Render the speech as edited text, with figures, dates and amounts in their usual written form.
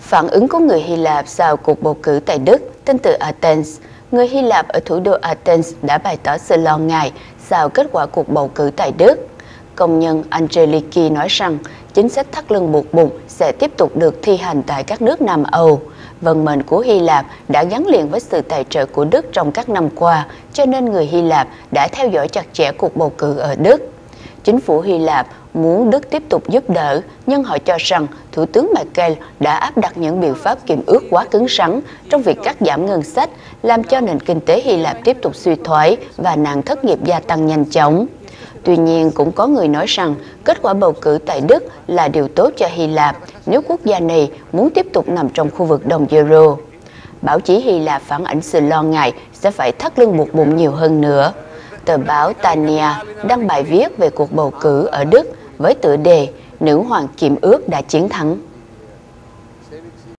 Phản ứng của người Hy Lạp sau cuộc bầu cử tại Đức. Tin từ Athens, người Hy Lạp ở thủ đô Athens đã bày tỏ sự lo ngại sau kết quả cuộc bầu cử tại Đức. Công nhân Angeliki nói rằng chính sách thắt lưng buộc bụng sẽ tiếp tục được thi hành tại các nước Nam Âu. Vận mệnh của Hy Lạp đã gắn liền với sự tài trợ của Đức trong các năm qua, cho nên người Hy Lạp đã theo dõi chặt chẽ cuộc bầu cử ở Đức. Chính phủ Hy Lạp muốn Đức tiếp tục giúp đỡ, nhưng họ cho rằng Thủ tướng Merkel đã áp đặt những biện pháp kiểm ước quá cứng rắn trong việc cắt giảm ngân sách, làm cho nền kinh tế Hy Lạp tiếp tục suy thoái và nạn thất nghiệp gia tăng nhanh chóng. Tuy nhiên, cũng có người nói rằng kết quả bầu cử tại Đức là điều tốt cho Hy Lạp nếu quốc gia này muốn tiếp tục nằm trong khu vực đồng euro. Báo chí Hy Lạp phản ánh sự lo ngại sẽ phải thắt lưng buộc bụng nhiều hơn nữa. Tờ báo Tania đăng bài viết về cuộc bầu cử ở Đức với tựa đề "Nữ hoàng kiểm ước đã chiến thắng".